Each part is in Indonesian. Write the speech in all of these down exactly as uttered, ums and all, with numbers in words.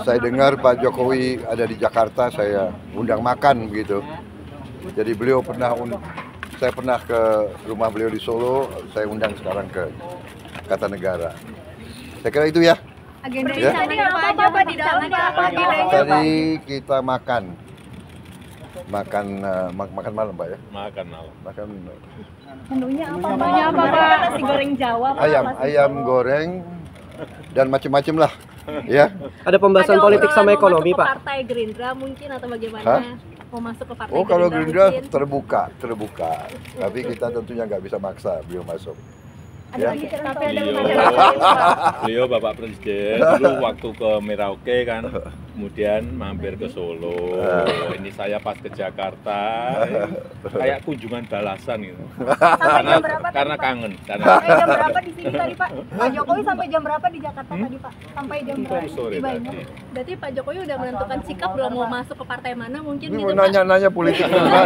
saya dengar Pak Jokowi ada di Jakarta, saya undang makan begitu. Jadi beliau pernah, saya pernah ke rumah beliau di Solo, saya undang sekarang ke Kartanegara. Saya kira itu ya. Agenda ya. tadi apa aja Pak di dalam apa agendanya? Tadi kita makan, makan uh, mak makan malam Pak ya. Makan malam. Makan. Menunya apa Pak? Menunya apa Pak? Nasi goreng Jawa Pak. Ayam, ayam goreng dan macam-macam lah. Ya. Ada pembahasan Ada politik sama ekonomi Pak. Pak. Partai Gerindra mungkin atau bagaimana? Hah? Mau masuk ke partai Oh kalau Gerindra Gerindra terbuka, terbuka. Tapi kita tentunya nggak bisa maksa beliau masuk. ada Ya. lagi tapi ada Beliau, beliau Bapak Presiden dulu waktu ke Merauke kan, kemudian mampir ke Solo. Ini saya pas ke Jakarta, kayak kunjungan balasan gitu. Karena, karena kangen. Karena Sampai jam berapa di sini tadi Pak? Pak Jokowi sampai jam berapa di Jakarta tadi Pak? Sampai jam berapa? sore tadi. Berarti Pak Jokowi udah menentukan sikap belum mau masuk ke partai mana mungkin Ini gitu mau Pak? nanya-nanya politik.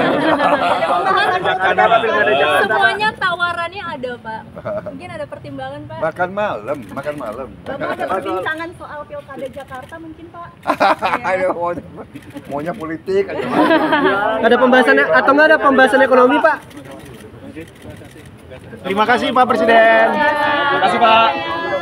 Semuanya tawarannya ada Pak. Mungkin ada pertimbangan Pak. Makan malam, makan malam. Bapak ada perbincangan soal pilkada Jakarta mungkin Pak? Ayo maunya, maunya politik aja. Ada pembahasan atau nggak ada pembahasan ekonomi Pak? Terima kasih Pak Presiden. Terima kasih Pak.